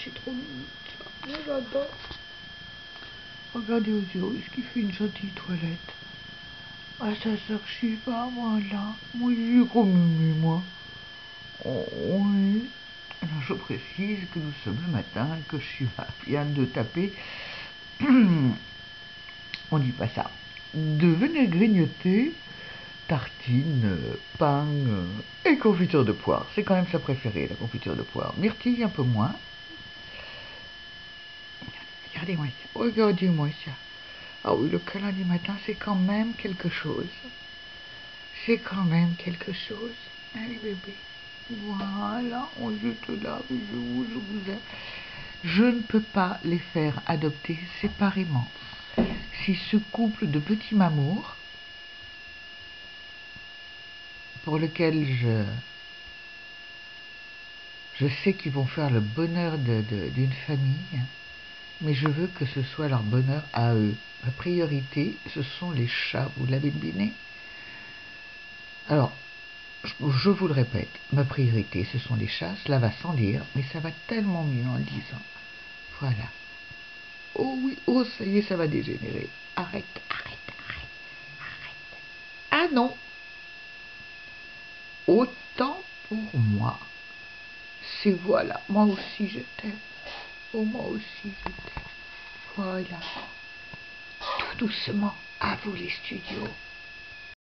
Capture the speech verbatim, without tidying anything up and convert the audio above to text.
c'est trop mignon ça. Moi j'adore. Regardez Ozio, est-ce qu'il fait une gentille toilette? Ah, ça sert Shiva, voilà. Moi, j'ai trop mimi, moi. Oh, oui. Alors, je précise que nous sommes le matin, que Shiva vient de taper. On dit pas ça. De venir grignoter tartines, pain et confiture de poire. C'est quand même sa préférée, la confiture de poire. Myrtille, un peu moins. Regardez-moi ça. Regardez-moi ça. Ah oui, le câlin du matin, c'est quand même quelque chose. C'est quand même quelque chose. Allez, bébé. Voilà, on jette là, je vous, je vous aime. Je ne peux pas les faire adopter séparément. Si ce couple de petits mamours, pour lequel je, je sais qu'ils vont faire le bonheur de, de, d'une famille, mais je veux que ce soit leur bonheur à eux. La priorité, ce sont les chats, vous l'avez deviné. Alors, je vous le répète, ma priorité, ce sont les chats, cela va sans dire, mais ça va tellement mieux en le disant. Voilà. Oh oui, oh ça y est, ça va dégénérer. Arrête, arrête, arrête, arrête. Ah non. Autant pour moi. C'est voilà, moi aussi je t'aime. Oh, moi aussi je t'aime. Voilà. Tout doucement, à vous les studios.